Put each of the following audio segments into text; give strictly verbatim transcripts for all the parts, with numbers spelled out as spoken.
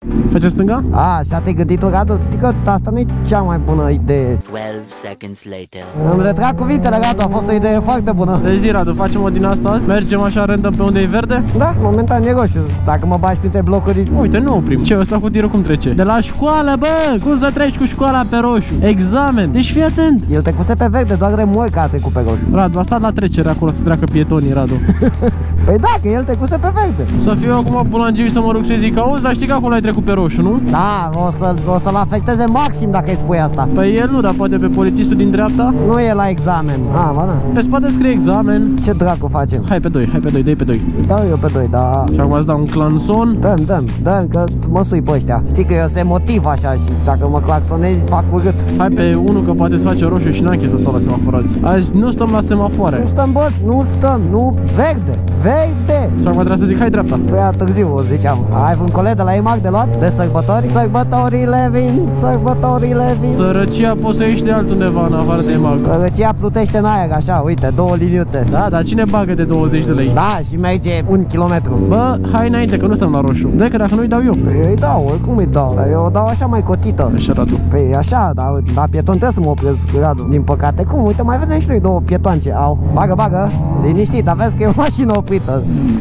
Face stânga? A, așa te-ai gândit tu, Radu? Știi că asta nu e cea mai bună idee. twelve seconds later. Îmi retrag cuvintele, Radu, a fost o idee foarte bună. Deci zi, Radu, facem o din asta azi? Mergem așa random pe unde e verde? Da, momentan e roșu. Dacă mă bagi printre blocuri... Uite, nu oprim. Ce, ăsta cu tirul cum trece? De la școală, bă! Cum să treci cu școala pe roșu? Examen! Deci fii atent! El trecuse pe verde, doar remorca a trecut pe roșu. Radu, a stat la trecere acolo să treacă pietonii, Radu. Păi da, că el trecuse pe verde. Să fiu acum bulangiu să mă rog să zic, auzi, dar știi că acolo ai trecut pe roșu, nu? Da, o să-l o să afecteze maxim dacă îi spui asta. Păi el nu, dar poate pe polițistul din dreapta? Nu e la examen. Ah, bă, da. Pe spate scrie examen. Ce dracu facem? Hai pe doi, hai pe doi, dai pe doi. Îi dau eu pe doi, da. Și acum îți dau un clanson. Dăm, dăm, dăm, că mă sui pe ăștia. Știi că eu se motiv așa și dacă mă claxonezi, fac urât. Hai pe unul că poate să face roșu și n-am chis să stau la semaforați. Azi nu stăm la semafoare. Nu stăm, bă, nu stăm, nu, verde, verde. Și acum trebuie să zic, hai dreapta. Prea târziu, o ziceam. Ai un coleg de la EMAG de luat? De sărbători? Sărbătorile vin, sărbătorile vin. Sărăcia poți să ieși de altundeva în afară de mag. Sărăcia plutește în aer, așa, uite, două liniuțe. Da, dar cine bagă de douăzeci de lei? Da, și merge un kilometru. Bă, hai înainte că nu stăm la roșu. De că dacă nu-i dau eu. Păi îi dau, oricum îi dau, dar eu o dau așa mai cotită. Așa, Radu. Păi așa, dar la pieton trebuie să mă opresc, Radu. Din păcate, cum? Uite, mai vedem și noi două pietoance. Au, bagă, bagă, liniștit, dar vezi că e o mașină oprită.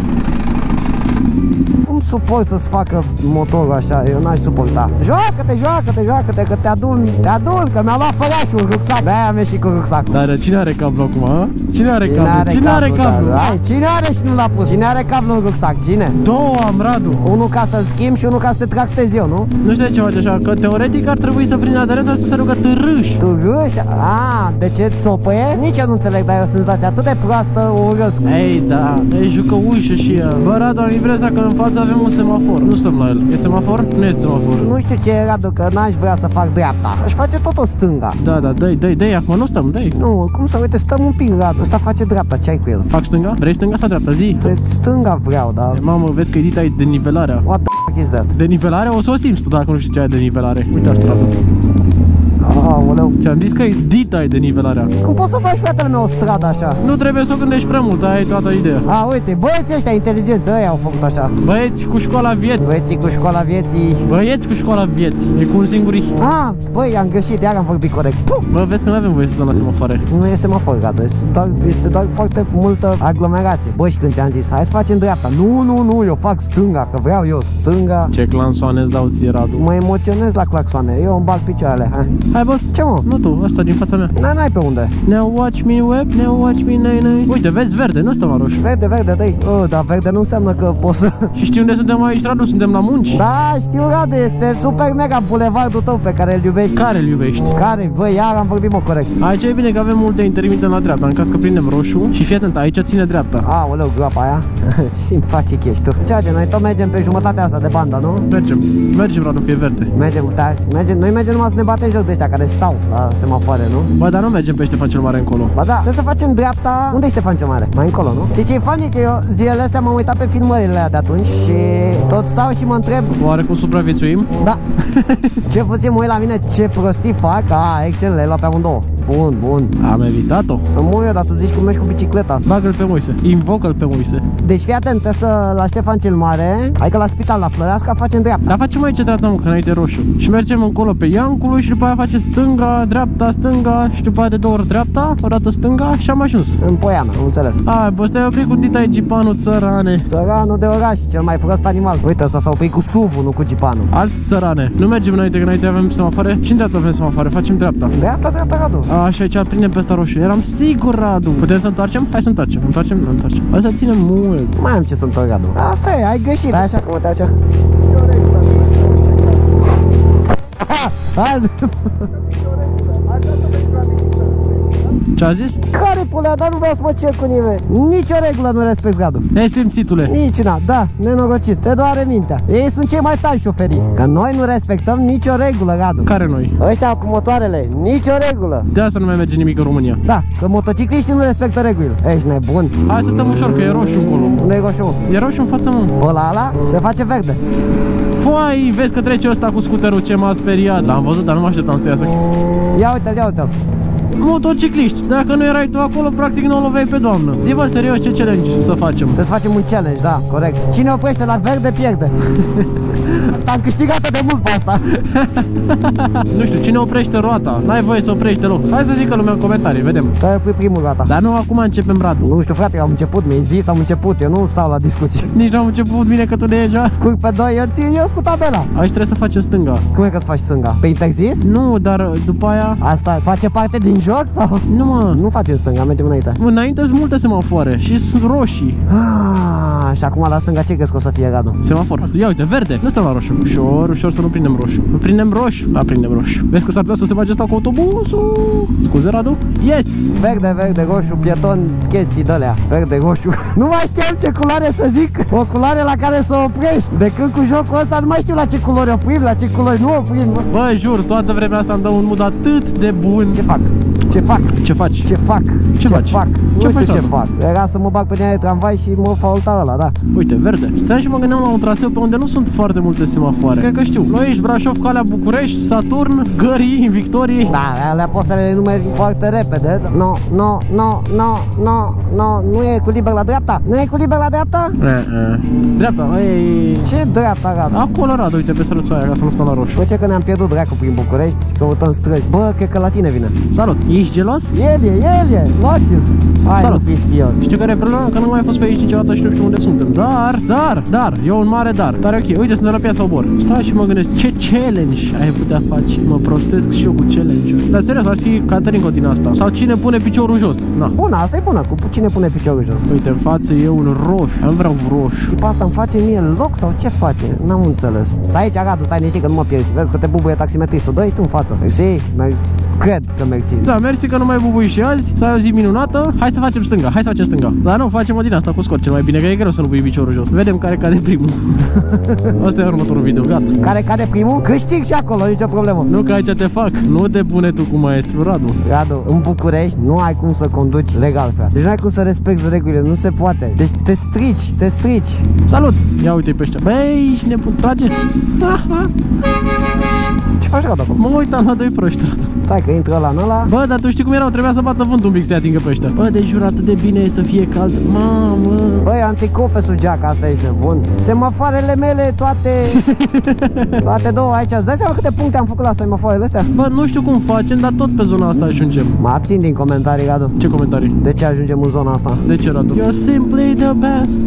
Cum suport să-ți facă motorul așa? Eu n-aș suporta. Joacă-te, joacă-te, joacă-te, că te adun, te adun, că mi-a luat fărașul rucsac. De-aia am ieșit cu rucsacul. Dar cine are cablu acum, a? Cine are Cine cablu? are Cine are cablu, cablu? da, hai, cine are și nu l-a pus? Cine are cablu în rucsac? Cine? Două am, Radu. Unul ca să-l schimb și unul ca să te tractez eu, nu? Nu știu de ce face așa, că teoretic ar trebui să prindă aderentă să se rugă târâși. Tu râși? A, de ce țopăie? Nici eu nu înțeleg, dar e o senzație atât de proastă, o urăsc. Ei, da, e jucă ușă și ea. Bă, Radu, am impresia că în față avem un semafor. Nu stăm la el. E semafor? Nu e semafor. Nu știu ce e, Radu, că n-aș vrea să fac dreapta. Aș face tot o stânga. Da, da, dă-i, dă-i, dă-i, acum nu stăm, dă-i. Nu, cum să uite, stăm un pic, Radu. Ăsta face dreapta, ce ai cu el? Fac stânga? Vrei stânga sau dreapta? Zi. Stânga vreau, dar... E, mamă, vezi că edita e de nivelarea. What the fuck is that? De nivelare? O să o simți tu dacă nu știi ce ai de nivelare. Uite asta, Radu. Aoleu. Ți-am zis că edita e de nivelarea. Cum poți să faci, fratele meu, o stradă așa? Nu trebuie să o gândești prea mult, aia e toată ideea. A, uite, băieții ăștia inteligenți, ăia au făcut așa. Băieți cu școala vieții. Băieții cu școala vieții. Băieți cu școala vieții. E cu un singur i. Ah, băi, am greșit, iar am vorbit corect. Puh! Bă, vezi că nu avem voie să stăm la semafoare. Nu este semafor, Radu, este doar, este doar foarte multă aglomerație. Băi, și când ți-am zis, hai să facem dreapta. Nu, nu, nu, eu fac stânga, că vreau eu stânga. Ce clansoane îți dau ție, Radu. Mă emoționez la claxoane, eu îmi bag picioarele. Hai, Hai, boss. ce mă? Nu tu, ăsta din fața mea. N-ai, n-ai pe unde? Now watch me web, now watch me nay nay. Uite, vezi verde, nu stăm la roșu. Verde, verde, dai. Oh, dar verde nu înseamnă că poți să... Și știi unde suntem aici, Radu? Suntem la munci. Da, știu, Radu, este super mega bulevardul tău pe care îl iubești. Care îl iubești? Care? Băi, iar am vorbit, mă, corect. Aici e bine că avem multe intermitente la dreapta, în caz că prindem roșu. Și fii atent, aici ține dreapta. Aoleu, groapa aia. Simpatic ești tu. Ceea ce noi tot mergem pe jumătatea asta de bandă, nu? Mergem, mergem, Radu, că e verde. Mergem, da, mergem, noi mergem numai să ne batem joc de ăștia care stau la semafoare, nu? Bă, dar nu mergem pe Ștefan cel Mare încolo. Ba da, trebuie să facem dreapta. Unde e Ștefan cel Mare? Mai încolo, nu? Știi ce e funny? Că eu zilele astea m-am uitat pe filmările alea de atunci și tot stau și mă întreb. Oare cum supraviețuim? Da. Ce puțin mă uit la mine, ce prostii fac. Ah, excelent, le-ai luat pe amândouă. Bun, bun. Am evitat-o. Să mor eu, dar tu zici că mergi cu bicicleta. Bagă-l pe Moise, invocă-l pe Moise. Deci fii atent, trebuie să la Ștefan cel Mare, adică la spital la Floreasca, facem dreapta. Dar facem aici dreapta, mă, că înainte roșu. Și mergem încolo pe Iancului și după aia face stânga, dreapta, stânga și după aia de două ori dreapta, o dată stânga și am ajuns. În Poiana, am înțeles. Hai, bă, stai oprit cu Dita Gipanul, țărane. Țăranul de oraș, cel mai prost animal. Uite, ăsta s-a oprit cu S U V-ul, nu cu Gipanul. Alt țărane. Nu mergem înainte, că înainte avem semafoare. Și în dreapta avem semafoare, facem dreapta. Dreapta, dreapta, Radu. A, și aici prindem pe ăsta roșu. Eram sigur, Radu. Putem să întoarcem? Hai să întoarcem. Întoarcem? Nu întoarcem. Asta ține mult. Mai am ce să întorc, Radu. Asta e, ai greșit. Stai așa, uite așa. Hai. Ce a zis? Care pulea, dar nu vreau să mă cer cu nimeni. Nici o regulă nu respect, Radu. Nesimțitule. Nici una, da, nenorocit, te doare mintea. Ei sunt cei mai tari șoferii. Că noi nu respectăm nicio regulă, Radu. Care noi? Ăștia cu motoarele, nicio regulă. De asta nu mai merge nimic în România. Da, că motocicliștii nu respectă regulile. Ești nebun. Hai să stăm ușor, că e roșu încolo. Unde e roșu? E roșu în fața, mă. Pe ăla, ăla se face verde. Foai, vezi că trece ăsta cu scuterul, ce m-a speriat. L-am văzut, dar nu mă așteptam să iasă. Ia uite-l, ia uite-l. Motocicliști, dacă nu erai tu acolo, practic nu o loveai pe doamnă. Zi-vă serios ce challenge să facem. Trebuie să facem un challenge, da, corect. Cine oprește la verde, pierde. Am câștigat de mult pe asta. Nu știu, cine oprește roata? N-ai voie să oprești deloc. Hai să zică lumea în comentarii, vedem. Care e primul roata? Dar nu acum începem, Radu. Nu știu, frate, eu am început, mi-ai zis, am început, eu nu stau la discuții. Nici n-am început bine că tu ne iei. Scurg pe doi, eu țin, eu cu tabela. Aici trebuie să facem stânga. Cum e că îți faci stânga? Pe interzis? Nu, dar după aia... Asta face parte din joc sau? Nu, mă. Nu facem stânga, mergem înainte. Înainte sunt multe semafoare și sunt roșii. Ah, și acum la stânga ce crezi că o să fie, Radu? Semafor. Ia uite, verde. Nu stăm la roșu. Ușor, ușor să nu prindem roșu. Nu prindem roșu. Da, prindem roșu. Vezi că s-ar putea să se bage asta cu autobusul. Scuze, Radu. Yes! Verde, verde, roșu, pieton, chestii de-alea. Verde, roșu. Nu mai știam ce culoare să zic. O culoare la care să oprești. De când cu jocul ăsta nu mai știu la ce culori oprim, la ce culori nu oprim. Bă, jur, toată vremea asta îmi dă un mood atât de bun. Ce fac? Ce fac? Ce faci? Ce fac? Ce faci? fac? Ce Nu faci, știu ce Radu? fac. Era să mă bag pe linia de tramvai și mă faulta ăla, da. Uite, verde. Stai și mă gândeam la un traseu pe unde nu sunt foarte multe semafoare. Cred că știu. Ploiești, Brașov, Calea București, Saturn, Gării, Victorii. Da, alea poți să le numeri foarte repede. No, no, no, no, no, no, nu e cu liber la dreapta. Nu e cu liber la dreapta? E, e. Dreapta, ei. Ce dreapta, Radu? Acolo, Radu, uite, pe săruța aia, ca să nu stau la roșu. Bă, ce că ne-am pierdut dracu prin București, căutăm străzi. Bă, cred că la tine vine. Salut, ești gelos? El e, el e, luați-l. Hai, Salut. nu fiți fios. Știu care e problema? Că nu mai ai fost pe aici niciodată și nu știu unde suntem. Dar, dar, dar, e un mare dar. Tare ok, uite, sunt la Piața Obor. Stai și mă gândesc, ce challenge ai putea face? Mă prostesc și eu cu challenge-uri. Dar serios, ar fi Caterinco din asta. Sau cine pune piciorul jos. Na. Bună, asta e bună, cu cine pune piciorul jos? Uite, în față e un roșu. Am vreau roșu. Tipa asta îmi face mie loc sau ce face? N-am înțeles. Să aici, Radu, stai niște că nu mă pierzi. Vezi că te bubuie taximetristul. Dă-i tu în față. Mersi, mersi. Cred că mersi. Da, mersi că nu mai bubui și azi. Să ai o zi minunată. Hai să facem stânga, hai să facem stânga. Dar nu, facem o din asta cu scot cel mai bine, că e greu să nu pui piciorul jos. Vedem care cade primul. Asta e următorul video, gata. Care cade primul? Câștig și acolo, nicio problemă. Nu că aici te fac, nu te pune tu cu maestru Radu. Radu, în București nu ai cum să conduci legal, frate. Deci nu ai cum să respecti regulile, nu se poate. Deci te strici, te strici. Salut! Ia uite pe ăștia. Băi, și ne pun trage. Ce faci, Radu, acum? Mă uitam la doi proști, Radu. Stai că intră ăla în ăla. Bă, dar tu știi cum erau? Trebuia să bată vântul un pic să atingă pe ăștia. Bă, de jur, atât de bine e să fie cald. Mamă! Băi, anticou pe sub geaca, asta ești nebun. Semafoarele mele, toate... toate două aici. Îți dai seama câte puncte am făcut la semafoarele astea? Bă, nu știu cum facem, dar tot pe zona asta ajungem. Mă abțin din comentarii, Radu. Ce comentarii? De ce ajungem în zona asta? De ce, Radu? You're simply the best.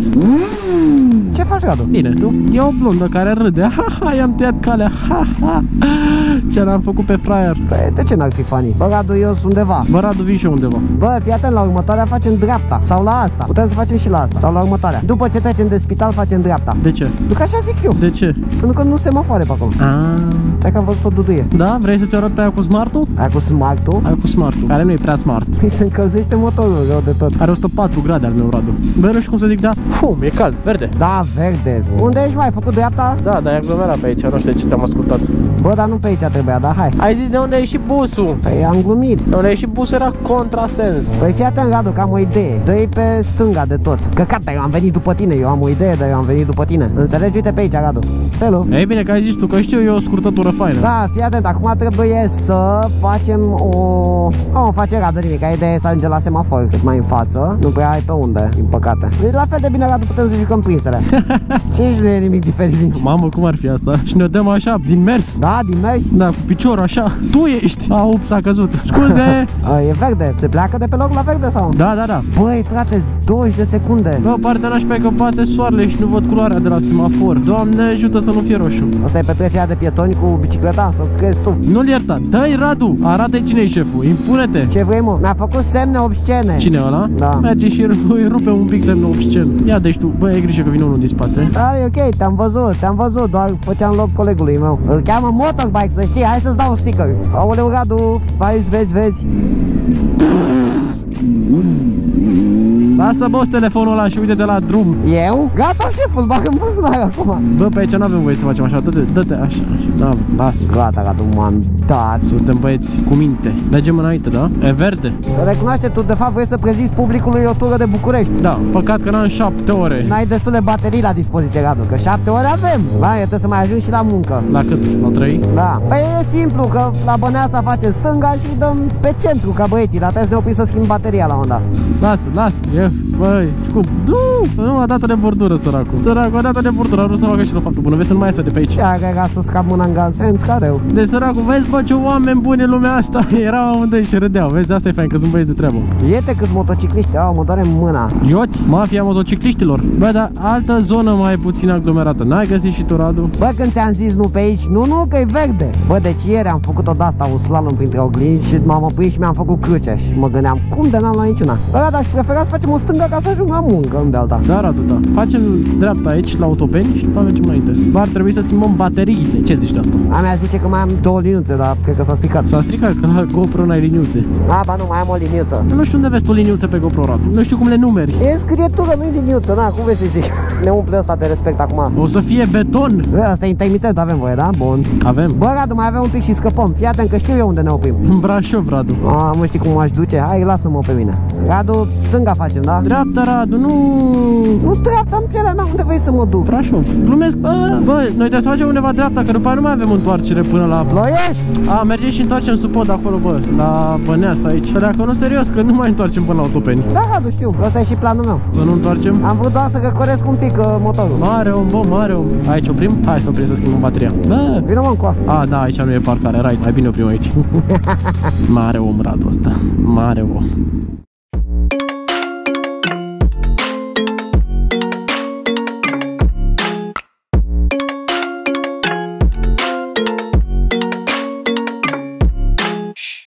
Ce faci, Radu? Bine, tu? E o blondă care râde. Ha, ha, i-am tăiat calea. Ha, ha. Ce l-am făcut pe fraier. Păi, de ce n-ar fi funny? Bă, Radu, eu sunt undeva. Bă, Radu, vin și eu undeva. Bă, fii atent, la următoarea facem dreapta. Sau la asta. Putem să facem și la asta. Sau la următoarea. După ce trecem de spital, facem dreapta. De ce? Nu că așa zic eu. De ce? Pentru că nu semafoare pe acolo. Ah. Hai că am văzut o duduie. Da? Vrei să-ți arăt pe aia cu smartul? Aia cu smart-ul. Aia cu smartul, care nu e prea smart. Mi se încălzește motorul rău de tot. Are o sută patru grade al meu, Radu. Bă, nu știu cum să zic, da? Fum, e cald, verde. Da, verde. Unde ești, mai? Ai făcut dreapta? Da, dar e aglomerat pe aici, nu știu de ce te-am ascultat. Bă, dar nu pe aici trebuia, dar hai. Ai zis de unde e și busul? Păi am glumit. De unde e și busul era contrasens. Păi fii atent, Radu, că am o idee. Dă-i pe stânga de tot. Căcat, eu am venit după tine. Eu am o idee, dar eu am venit după tine. Înțelegi? Uite pe aici, Radu. Hello. Ei bine că ai zis tu, că știu eu o scurtătură faină. Da, fii atent, acum trebuie să facem o... O face, Radu, nimic. Ideea e să ajungem la semafor cât mai în față. Nu prea ai pe unde, din păcate. Deci la fel de bine, Radu, putem să jucăm prinsele. Și nici nu e nimic diferit. Mamă, cum ar fi asta? Și ne dăm așa, din mers. Da, din mers? Da, cu piciorul așa. Tu ești. A, ups, a căzut. Scuze. A, e verde. Se pleacă de pe loc la verde sau? Da, da, da. Băi, frate, douăzeci de secunde. Bă, partea nașpa e că bate soarele și nu văd culoarea de la semafor. Doamne, ajută să nu fie roșu. Asta e petrecerea de pietoni cu bicicleta? Sau crezi tu? Nu-l ierta. Dă-i, Radu. Arată-i cine e șeful. Impune-te. Ce vrei, mă? Mi-a făcut semne obscene. Cine ăla? Da. Merge și îi rupe un pic semnul obscen. Ia deci tu. Bă, ai grijă că vine unul din spate. Da, e ok, te-am văzut, te-am văzut. Doar făceam loc colegului meu. Îl cheamă Motorbike, să știi. Hai să-ți dau un sticker. Aoleu, Radu, vezi, vezi, vezi. Lasă, boss, telefonul ăla și uite-te la drum. Eu? Gata, șeful, bagă în buzunar acum. Bă, pe aici n-avem voie să facem așa. Dă-te, dă-te, așa, așa. Da, lasă. Gata, Radu, m-am dat. Suntem băieți cu minte. Mergem înainte, da? E verde. Recunoaște, tu de fapt vrei să prezinți publicului o tură de București. Da, păcat că n-am șapte ore. N-ai destule baterii la dispoziție, Radu, că șapte ore avem. Da, eu trebuie să mai ajung și la muncă. La cât? La trei? Da. Păi e simplu, că la Băneasa facem stânga și dăm pe centru ca băieții, dar trebuie să ne oprim să schimb bateria la onda. Lasă, lasă, e Bă, băi, scump. Nu, nu a dat-o de bordură, săracul. Săracul a dat-o de bordură, a vrut să facă și la faptul bun. Vezi să nu mai iasă de pe aici. Ia, că ca să scap mâna în gaz. Sens careu. Deci săracul, vezi, bă, ce oameni buni în lumea asta. Erau amândoi și râdeau. Vezi, asta e fain, că sunt băieți de treabă. Iete câți motocicliști au, mă doare mâna. Iot, mafia motocicliștilor. Bă, dar altă zonă mai puțin aglomerată. N-ai găsit și tu, Radu? Bă, când ți-am zis nu pe aici, nu, nu, că e verde. Bă, deci ieri am făcut o de-asta, un slalom printre oglinzi și m-am oprit și mi-am făcut cruce. Și mă gândeam, cum de n-am la niciuna? Bă, dar aș prefera să facem o stângă ca să ajung la muncă, nu de alta. Da, Radu, da. Facem dreapta aici, la autobeni și după mergem înainte. Bă, ar trebui să schimbăm bateriile. Ce zici de asta? A mea zice că mai am două liniuțe, dar cred că s-a stricat. S-a stricat, că la GoPro n-ai liniuțe. A, ba nu, mai am o liniuță. Nu știu unde vezi tu liniuțe pe GoPro, Radu. Nu știu cum le numeri. E scrietură, nu-i liniuță, na, cum vrei să zic? Ne umple ăsta de respect acum. O să fie beton. Bă, asta e intermitent, avem voie, da? Bun. Avem. Bă, Radu, mai avem un pic și scăpăm. Fii atent că știu eu unde ne oprim. În Brașov, Radu. A, mă, știi cum m-aș duce? Hai, lasă-mă pe mine. Radu, stânga facem, da? Dreapta, Radu, nu. Nu dreapta în pielea mea, unde vrei să mă duc? Brașov. Glumesc, bă. Bă, noi trebuie să facem undeva dreapta, că după aia nu mai avem întoarcere până la... Ploiești! A, mergem și întoarcem sub pod acolo, bă, la Băneasa aici. Că dacă nu, serios, că nu mai întoarcem până la Autopeni. Da, Radu, știu. Ăsta e și planul meu. Să nu întoarcem? Am vrut doar să răcoresc un pic uh, motorul. Mare om, bă, mare om. Aici oprim? Hai să oprim să schimbăm bateria. Bă. Vino mă încoa. A, da, aici nu e parcare, right. Mai bine oprim aici. Mare om, Radu ăsta. Mare om.